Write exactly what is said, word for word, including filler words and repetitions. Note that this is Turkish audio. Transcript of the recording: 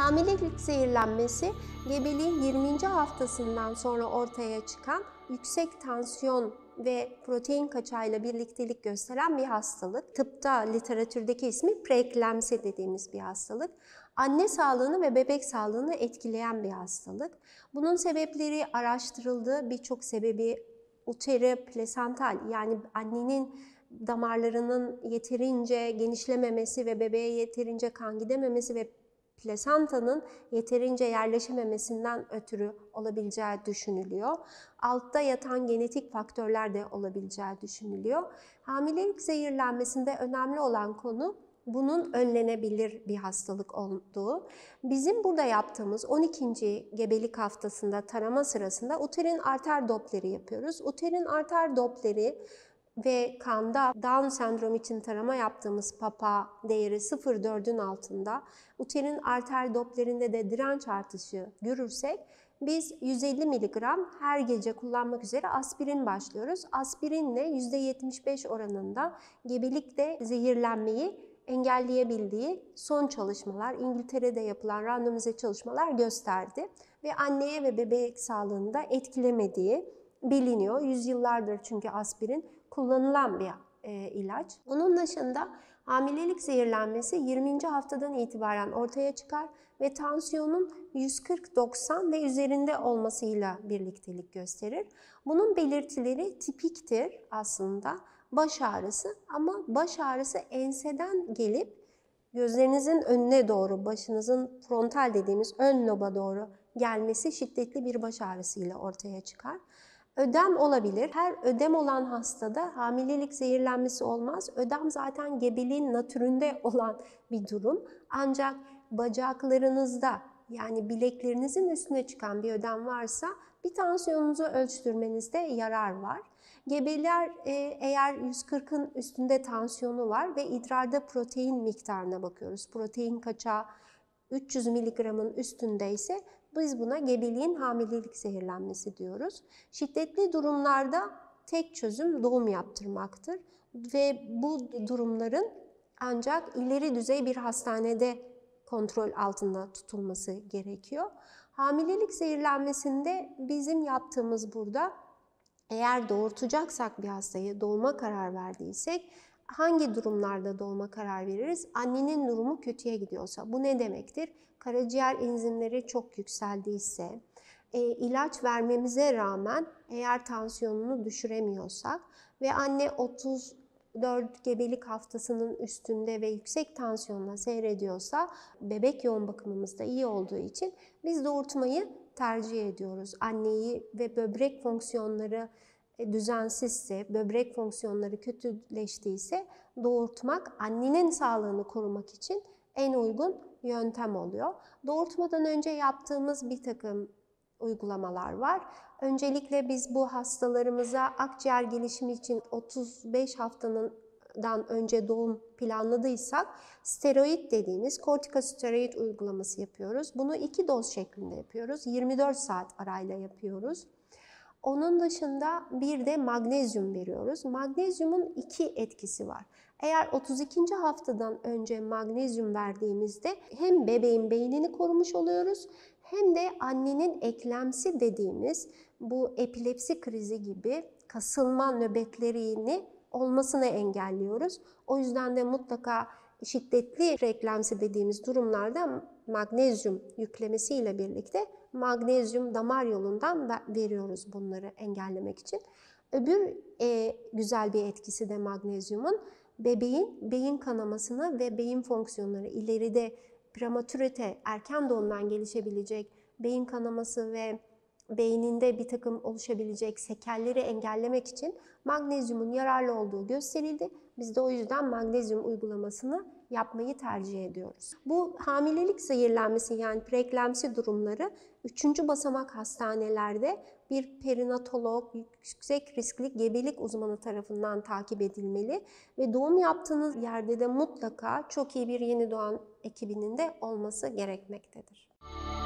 Hamilelik zehirlenmesi, gebeliğin yirminci haftasından sonra ortaya çıkan yüksek tansiyon ve protein kaçağıyla birliktelik gösteren bir hastalık. Tıpta, literatürdeki ismi preeklemsi dediğimiz bir hastalık. Anne sağlığını ve bebek sağlığını etkileyen bir hastalık. Bunun sebepleri araştırıldı. Birçok sebebi uteri plasental, yani annenin damarlarının yeterince genişlememesi ve bebeğe yeterince kan gidememesi ve plasentanın yeterince yerleşememesinden ötürü olabileceği düşünülüyor. Altta yatan genetik faktörler de olabileceği düşünülüyor. Hamilelik zehirlenmesinde önemli olan konu bunun önlenebilir bir hastalık olduğu. Bizim burada yaptığımız on ikinci gebelik haftasında tarama sırasında uterin arter Doppler'i yapıyoruz. Uterin arter Doppler'i ve kanda Down sendromu için tarama yaptığımız papa değeri sıfır virgül dördün altında, uterin arter Doppler'inde de direnç artışı görürsek biz yüz elli miligram her gece kullanmak üzere aspirin başlıyoruz. Aspirinle yüzde yetmiş beş oranında gebelikte zehirlenmeyi engelleyebildiği son çalışmalar, İngiltere'de yapılan randomize çalışmalar gösterdi ve anneye ve bebek sağlığında etkilemediği biliniyor. Yüzyıllardır çünkü aspirin kullanılan bir e, ilaç. Onun dışında hamilelik zehirlenmesi yirminci haftadan itibaren ortaya çıkar ve tansiyonun yüz kırk doksan ve üzerinde olmasıyla birliktelik gösterir. Bunun belirtileri tipiktir aslında. Baş ağrısı, ama baş ağrısı enseden gelip gözlerinizin önüne doğru, başınızın frontal dediğimiz ön loba doğru gelmesi şiddetli bir baş ağrısıyla ortaya çıkar. Ödem olabilir. Her ödem olan hastada hamilelik zehirlenmesi olmaz. Ödem zaten gebeliğin natüründe olan bir durum. Ancak bacaklarınızda, yani bileklerinizin üstüne çıkan bir ödem varsa bir tansiyonunuzu ölçtürmenizde yarar var. Gebeler eğer yüz kırkın üstünde tansiyonu var ve idrarda protein miktarına bakıyoruz. Protein kaçağı üç yüz miligramın üstündeyse biz buna gebeliğin hamilelik zehirlenmesi diyoruz. Şiddetli durumlarda tek çözüm doğum yaptırmaktır ve bu durumların ancak ileri düzey bir hastanede kontrol altında tutulması gerekiyor. Hamilelik zehirlenmesinde bizim yaptığımız burada, eğer doğurtacaksak bir hastayı, doğuma karar verdiysek hangi durumlarda doğuma karar veririz? Annenin durumu kötüye gidiyorsa. Bu ne demektir? Karaciğer enzimleri çok yükseldiyse, e, ilaç vermemize rağmen eğer tansiyonunu düşüremiyorsak ve anne otuz dört gebelik haftasının üstünde ve yüksek tansiyonla seyrediyorsa, bebek yoğun bakımımız da iyi olduğu için biz doğurtmayı tercih ediyoruz. Anneyi ve böbrek fonksiyonları düzensizse, böbrek fonksiyonları kötüleştiyse doğurtmak annenin sağlığını korumak için en uygun yöntem oluyor. Doğurtmadan önce yaptığımız bir takım uygulamalar var. Öncelikle biz bu hastalarımıza akciğer gelişimi için otuz beş haftanın önce doğum planladıysak steroid dediğimiz kortikosteroid uygulaması yapıyoruz. Bunu iki doz şeklinde yapıyoruz. yirmi dört saat arayla yapıyoruz. Onun dışında bir de magnezyum veriyoruz. Magnezyumun iki etkisi var. Eğer otuz ikinci haftadan önce magnezyum verdiğimizde hem bebeğin beynini korumuş oluyoruz hem de annenin eklemsi dediğimiz bu epilepsi krizi gibi kasılma nöbetlerini olmasını engelliyoruz. O yüzden de mutlaka şiddetli preeklemsi dediğimiz durumlarda magnezyum yüklemesiyle birlikte magnezyum damar yolundan veriyoruz bunları engellemek için. Öbür e, güzel bir etkisi de magnezyumun bebeğin beyin kanamasını ve beyin fonksiyonları, ileride prematürite, erken doğumdan gelişebilecek beyin kanaması ve beyninde bir takım oluşabilecek sekelleri engellemek için magnezyumun yararlı olduğu gösterildi. Biz de o yüzden magnezyum uygulamasını yapmayı tercih ediyoruz. Bu hamilelik zehirlenmesi, yani preeklemsi durumları üçüncü basamak hastanelerde bir perinatolog, yüksek riskli gebelik uzmanı tarafından takip edilmeli ve doğum yaptığınız yerde de mutlaka çok iyi bir yeni doğan ekibinin de olması gerekmektedir.